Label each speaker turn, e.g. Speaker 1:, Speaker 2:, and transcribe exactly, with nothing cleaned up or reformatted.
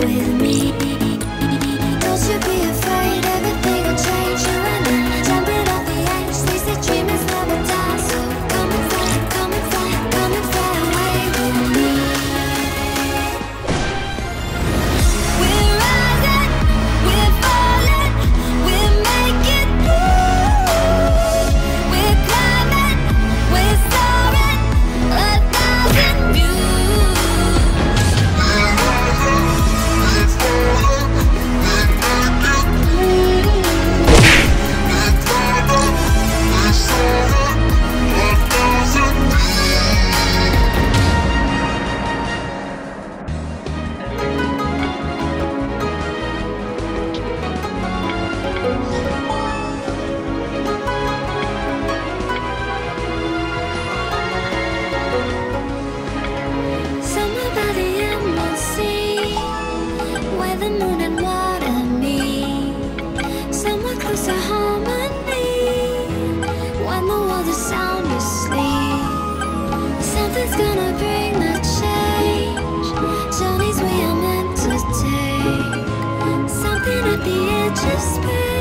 Speaker 1: with me. Don't you be afraid, everything will change. Surrender, jumping off the edge. They say dreamers never die, so come and fly, come and fly, come and fly away with me. We're rising, we're falling, we're making moves. We're climbing, we're soaring, a thousand views. We're rising, we're falling, we're making moves. We're climbing, we're soaring, a thousand views. Somewhere by the emerald sea, where the moon and water meet. Somewhere close to harmony, when the world is sound asleep. Something's gonna bring the change, journeys we are meant to take. Something at the edge of space.